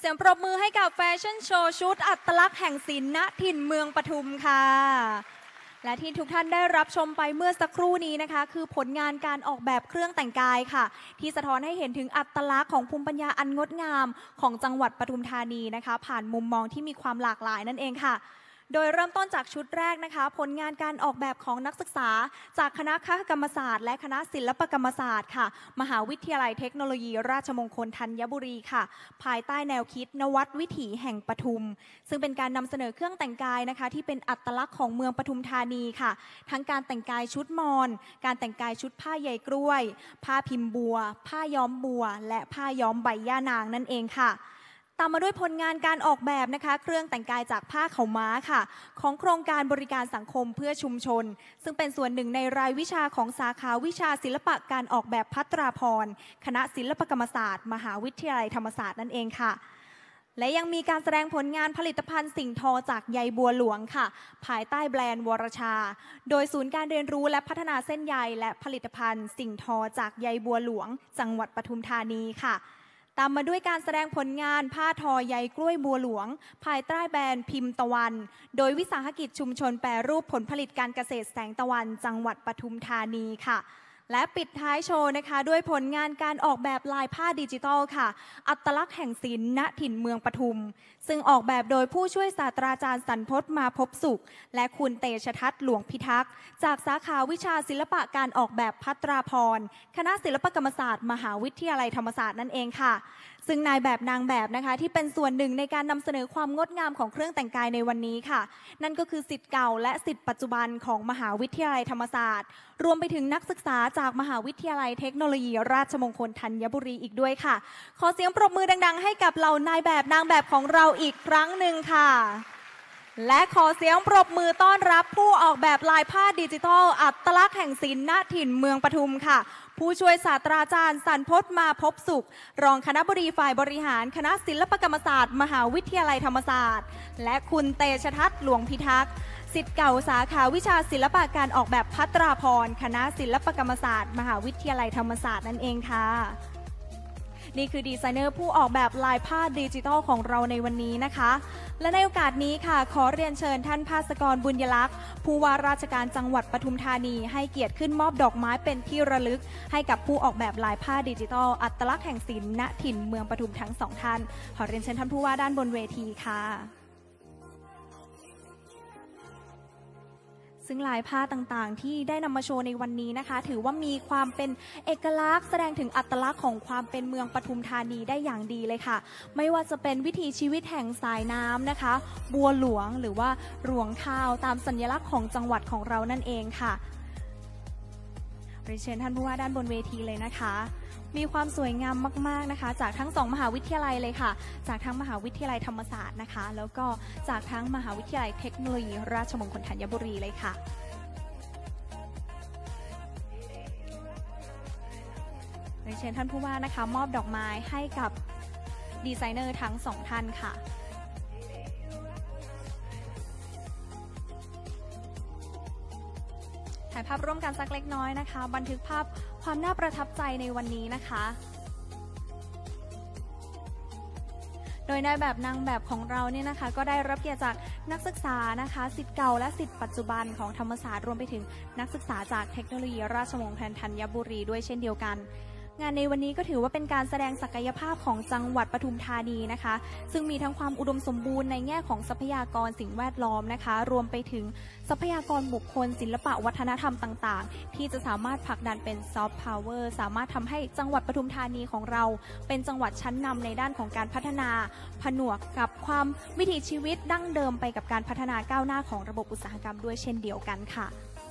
เสียงปรบมือให้กับแฟชั่นโชว์ชุดอัตลักษณ์แห่งศิลป์ณถิ่นเมืองปทุมค่ะและที่ทุกท่านได้รับชมไปเมื่อสักครู่นี้นะคะคือผลงานการออกแบบเครื่องแต่งกายค่ะที่สะท้อนให้เห็นถึงอัตลักษณ์ของภูมิปัญญาอันงดงามของจังหวัดปทุมธานีนะคะผ่านมุมมองที่มีความหลากหลายนั่นเองค่ะโดยเริ่มต้นจากชุดแรกนะคะผลงานการออกแบบของนักศึกษาจากคณะคกรรมศาสตร์และคณะศิลปกรรมศาสตร์ค่ะมหาวิทยาลัยเทคโนโลยีราชมงคลธัญบุรีค่ะภายใต้แนวคิดนวัดวิถีแห่งปทุมซึ่งเป็นการนำเสนอเครื่องแต่งกายนะคะที่เป็นอัตลักษณ์ของเมืองปทุมธานีค่ะทั้งการแต่งกายชุดมอญการแต่งกายชุดผ้าใยกล้วยผ้าพิมพ์บัวผ้าย้อมบัวและผ้าย้อมใบย่านางนั่นเองค่ะตามมาด้วยผลงานการออกแบบนะคะเครื่องแต่งกายจากผ้าขาวม้าค่ะของโครงการบริการสังคมเพื่อชุมชนซึ่งเป็นส่วนหนึ่งในรายวิชาของสาขาวิชาศิลปะการออกแบบภัตราพรคณะศิลปกรรมศาสตร์มหาวิทยาลัยธรรมศาสตร์นั่นเองค่ะและยังมีการแสดงผลงานผลิตภัณฑ์สิ่งทอจากใยบัวหลวงค่ะภายใต้แบรนด์วรชาโดยศูนย์การเรียนรู้และพัฒนาเส้นใยและผลิตภัณฑ์สิ่งทอจากใยบัวหลวงจังหวัดปทุมธานีค่ะตามมาด้วยการแสดงผลงานผ้าทอใยกล้วยบัวหลวงภายใต้แบรนด์พิมพ์ตะวันโดยวิสาหกิจชุมชนแปรรูปผลผลิตการเกษตรแสงตะวันจังหวัดปทุมธานีค่ะและปิดท้ายโชว์นะคะด้วยผลงานการออกแบบลายผ้าดิจิทัลค่ะอัตลักษณ์แห่งศิลป์ณถิ่นเมืองปทุมซึ่งออกแบบโดยผู้ช่วยศาสตราจารย์สันพจน์มาพบสุขและคุณเตชทัศน์หลวงพิทักษ์จากสาขาวิชาศิลปะการออกแบบภัตราพรคณะศิลปกรรมศาสตร์มหาวิทยาลัยธรรมศาสตร์นั่นเองค่ะซึ่งนายแบบนางแบบนะคะที่เป็นส่วนหนึ่งในการนำเสนอความงดงามของเครื่องแต่งกายในวันนี้ค่ะนั่นก็คือศิษย์เก่าและศิษย์ปัจจุบันของมหาวิทยาลัยธรรมศาสตร์รวมไปถึงนักศึกษาจากมหาวิทยาลัยเทคโนโลยีราชมงคลธัญบุรีอีกด้วยค่ะขอเสียงปรบมือดังๆให้กับเหล่านายแบบนางแบบของเราอีกครั้งหนึ่งค่ะและขอเสียงปรบมือต้อนรับผู้ออกแบบลายผ้าดิจิทัลอัตลักษณ์แห่งศิลป์ณถิ่นเมืองปทุมค่ะผู้ช่วยศาสตราจารย์สันพจน์มาพบสุขรองคณบดีฝ่ายบริหารคณะศิลปกรรมศาสตร์มหาวิทยาลัยธรรมศาสตร์และคุณเตชทัศน์หลวงพิทักษ์ศิษย์เก่าสาขาวิชาศิลปะการออกแบบภัตราพรคณะศิลปกรรมศาสตร์มหาวิทยาลัยธรรมศาสตร์นั่นเองค่ะนี่คือดีไซเนอร์ผู้ออกแบบลายผ้าดิจิทัลของเราในวันนี้นะคะและในโอกาสนี้ค่ะขอเรียนเชิญท่านภาสกรบุญยลักษณ์ผู้ว่าราชการจังหวัดปทุมธานีให้เกียรติขึ้นมอบดอกไม้เป็นที่ระลึกให้กับผู้ออกแบบลายผ้าดิจิทัลอัตลักษณ์แห่งศิลป์ณถิ่นเมืองปทุมทั้งสองท่านขอเรียนเชิญท่านผู้ว่าด้านบนเวทีค่ะซึ่งลายผ้าต่างๆที่ได้นำมาโชว์ในวันนี้นะคะถือว่ามีความเป็นเอกลักษณ์แสดงถึงอัตลักษณ์ของความเป็นเมืองปทุมธานีได้อย่างดีเลยค่ะไม่ว่าจะเป็นวิถีชีวิตแห่งสายน้ำนะคะบัวหลวงหรือว่ารวงข้าวตามสัญลักษณ์ของจังหวัดของเรานั่นเองค่ะเรียนเชิญท่านผู้ว่าด้านบนเวทีเลยนะคะมีความสวยงามมากๆนะคะจากทั้ง2มหาวิทยาลัยเลยค่ะจากทั้งมหาวิทยาลัยธรรมศาสตร์นะคะแล้วก็จากทั้งมหาวิทยาลัยเทคโนโลยีราชมงคลธัญบุรีเลยค่ะเรียนเชิญท่านผู้ว่านะคะมอบดอกไม้ให้กับดีไซเนอร์ทั้ง2ท่านค่ะถ่ายภาพร่วมกันสักเล็กน้อยนะคะบันทึกภาพความน่าประทับใจในวันนี้นะคะโดยนายแบบนางแบบของเราเนี่ยนะคะก็ได้รับเกียรติจากนักศึกษานะคะศิษย์เก่าและศิษย์ปัจจุบันของธรรมศาสตร์รวมไปถึงนักศึกษาจากเทคโนโลยีราชมงคลธัญบุรีด้วยเช่นเดียวกันงานในวันนี้ก็ถือว่าเป็นการแสดงศักยภาพของจังหวัดปทุมธานีนะคะซึ่งมีทั้งความอุดมสมบูรณ์ในแง่ของทรัพยากรสิ่งแวดล้อมนะคะรวมไปถึงทรัพยากรบุคคลศิลปะวัฒนธรรมต่างๆที่จะสามารถผลักดันเป็นซอฟต์พาวเวอร์สามารถทำให้จังหวัดปทุมธานีของเราเป็นจังหวัดชั้นนำในด้านของการพัฒนาผนวกกับความวิถีชีวิตดั้งเดิมไปกับการพัฒนาก้าวหน้าของระบบอุตสาหกรรมด้วยเช่นเดียวกันค่ะ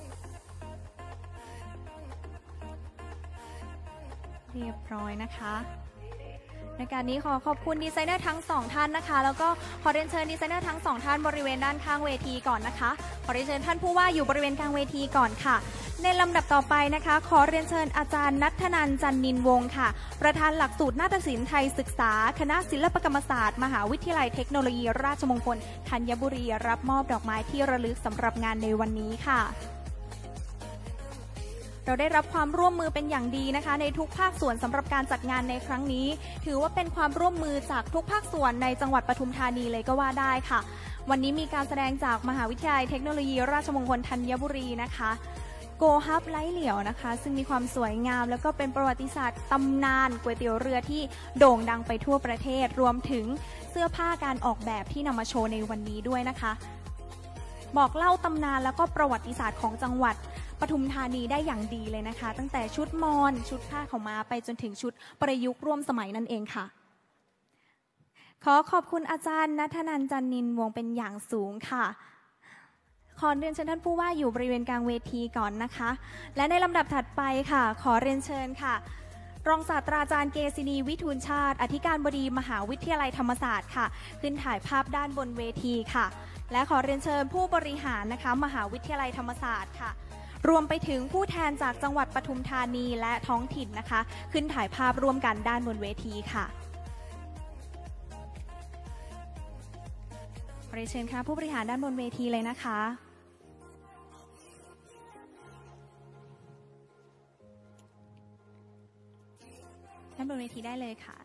เรียบร้อยนะคะในการนี้ขอขอบคุณดีไซเนอร์ทั้ง2ท่านนะคะแล้วก็ขอเรียนเชิญดีไซเนอร์ทั้ง2ท่านบริเวณด้านข้างเวทีก่อนนะคะขอเรียนเชิญท่านผู้ว่าอยู่บริเวณกลางเวทีก่อนค่ะในลำดับต่อไปนะคะขอเรียนเชิญอาจารย์ณัฐนันท์ จันนินวงศ์ค่ะประธานหลักสูตรนาฏศิลป์ไทยศึกษาคณะศิลปกรรมศาสตร์มหาวิทยาลัยเทคโนโลยีราชมงคลธัญบุรีรับมอบดอกไม้ที่ระลึกสำหรับงานในวันนี้ค่ะเราได้รับความร่วมมือเป็นอย่างดีนะคะในทุกภาคส่วนสำหรับการจัดงานในครั้งนี้ถือว่าเป็นความร่วมมือจากทุกภาคส่วนในจังหวัดปทุมธานีเลยก็ว่าได้ค่ะวันนี้มีการแสดงจากมหาวิทยาลัยเทคโนโลยีราชมงคลธัญบุรีนะคะโกฮับไล่เหลียวนะคะซึ่งมีความสวยงามแล้วก็เป็นประวัติศาสตร์ตำนานก๋วยเตี๋ยวเรือที่โด่งดังไปทั่วประเทศรวมถึงเสื้อผ้าการออกแบบที่นำมาโชว์ในวันนี้ด้วยนะคะบอกเล่าตำนานแล้วก็ประวัติศาสตร์ของจังหวัดปทุมธานีได้อย่างดีเลยนะคะตั้งแต่ชุดมอญชุดผ้าขาวม้าไปจนถึงชุดประยุกต์ร่วมสมัยนั่นเองค่ะขอขอบคุณอาจารย์ณัฐนันท์ จันนินวงศ์เป็นอย่างสูงค่ะขอเรียนเชิญท่านผู้ว่าอยู่บริเวณกลางเวทีก่อนนะคะและในลำดับถัดไปค่ะขอเรียนเชิญค่ะรองศาสตราจารย์เกษินีวิทูลชาติอธิการบดีมหาวิทยาลัยธรรมศาสตร์ค่ะขึ้นถ่ายภาพด้านบนเวทีค่ะและขอเรียนเชิญผู้บริหารนะคะมหาวิทยาลัยธรรมศาสตร์ค่ะรวมไปถึงผู้แทนจากจังหวัดปทุมธานีและท้องถิ่นนะคะขึ้นถ่ายภาพร่วมกันด้านบนเวทีค่ะขอเรียนเชิญค่ะผู้บริหารด้านบนเวทีเลยนะคะด้านบนเวทีได้เลยค่ะ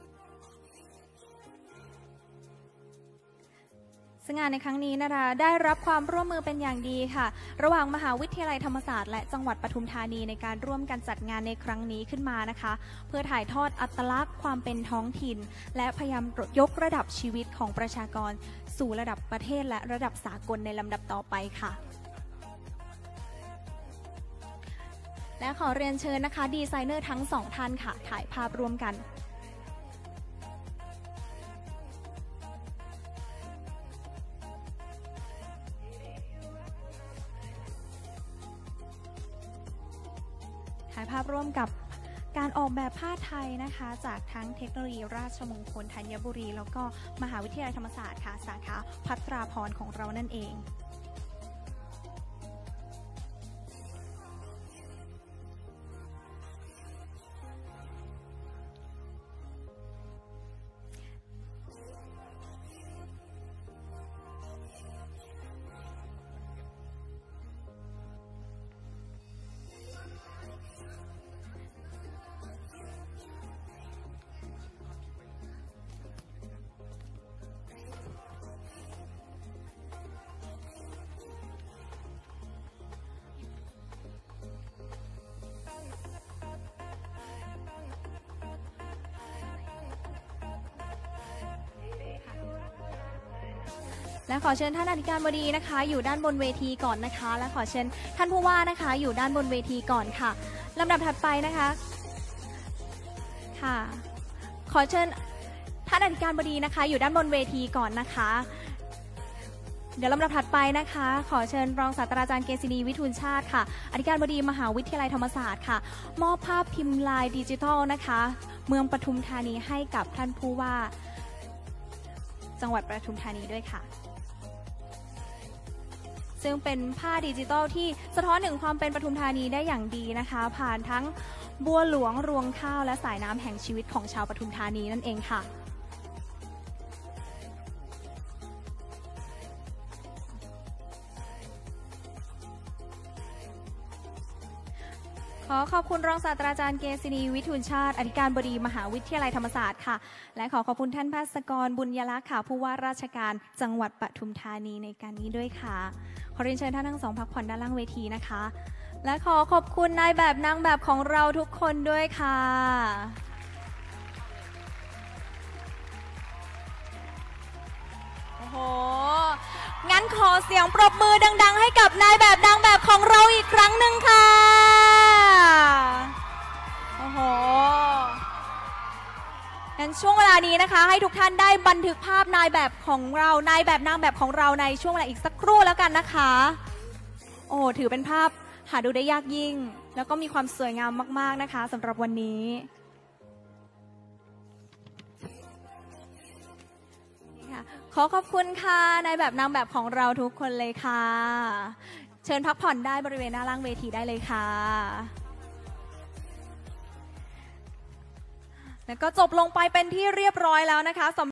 ซึ่งงานในครั้งนี้นะคะได้รับความร่วมมือเป็นอย่างดีค่ะระหว่างมหาวิทยาลัยธรรมศาสตร์และจังหวัดปทุมธานีในการร่วมกันจัดงานในครั้งนี้ขึ้นมานะคะเพื่อถ่ายทอดอัตลักษณ์ความเป็นท้องถิ่นและพยายามยกระดับชีวิตของประชากรสู่ระดับประเทศและระดับสากลในลำดับต่อไปค่ะและขอเรียนเชิญนะคะดีไซเนอร์ทั้งสองท่านค่ะถ่ายภาพร่วมกันถ่ายภาพร่วมกับการออกแบบผ้าไทยนะคะจากทั้งเทคโนโลยีราชมงคลธัญบุรีแล้วก็มหาวิทยาลัยธรรมศาสตร์ค่ะสาขาภัทราพรของเรานั่นเองและขอเชิญท่านอธิการบดีนะคะอยู่ด้านบนเวทีก่อนนะคะและขอเชิญท่านผู้ว่านะคะอยู่ด้านบนเวทีก่อนค่ะลำดับถัดไปนะคะค่ะขอเชิญท่านอธิการบดีนะคะอยู่ด้านบนเวทีก่อนนะคะเดี๋ยวลำดับถัดไปนะคะขอเชิญรองศาสตราจารย์เกษินีวิทูลชาติค่ะอธิการบดีมหาวิทยาลัยธรรมศาสตร์ค่ะมอบภาพพิมพ์ลายดิจิทัลนะคะเมืองปทุมธานีให้กับท่านผู้ว่าจังหวัดปทุมธานีด้วยค่ะซึ่งเป็นผ้าดิจิทัลที่สะท้อนถึงความเป็นปทุมธานีได้อย่างดีนะคะผ่านทั้งบัวหลวงรวงข้าวและสายน้ำแห่งชีวิตของชาวปทุมธานีนั่นเองค่ะขอขอบคุณรองศาสตราจารย์เกษินีวิทูลชาติอธิการบดีมหาวิทยาลัยธรรมศาสตร์ค่ะและขอขอบคุณท่านภาสกรบุญยลักษณ์ค่ะผู้ว่าราชการจังหวัดปทุมธานีในการนี้ด้วยค่ะขอเรียนเชิญท่านทั้งสองพักผ่อนด้านล่างเวทีนะคะและขอขอบคุณนายแบบนางแบบของเราทุกคนด้วยค่ะโอ้โหงั้นขอเสียงปรบมือดังๆให้กับนายแบบนางแบบของเราอีกครั้งหนึ่งค่ะโอ้โหงั้นช่วงเวลานี้นะคะให้ทุกท่านได้บันทึกภาพนายแบบของเรานายแบบนางแบบของเราในช่วงเวลาอีกสักครู่แล้วกันนะคะโอ้ถือเป็นภาพหาดูได้ยากยิ่งแล้วก็มีความสวยงามมากๆนะคะสำหรับวันนี้ขอขอบคุณค่ะนายแบบนางแบบของเราทุกคนเลยค่ะเชิญพักผ่อนได้บริเวณหน้าล่างเวทีได้เลยค่ะแล้วก็จบลงไปเป็นที่เรียบร้อยแล้วนะคะ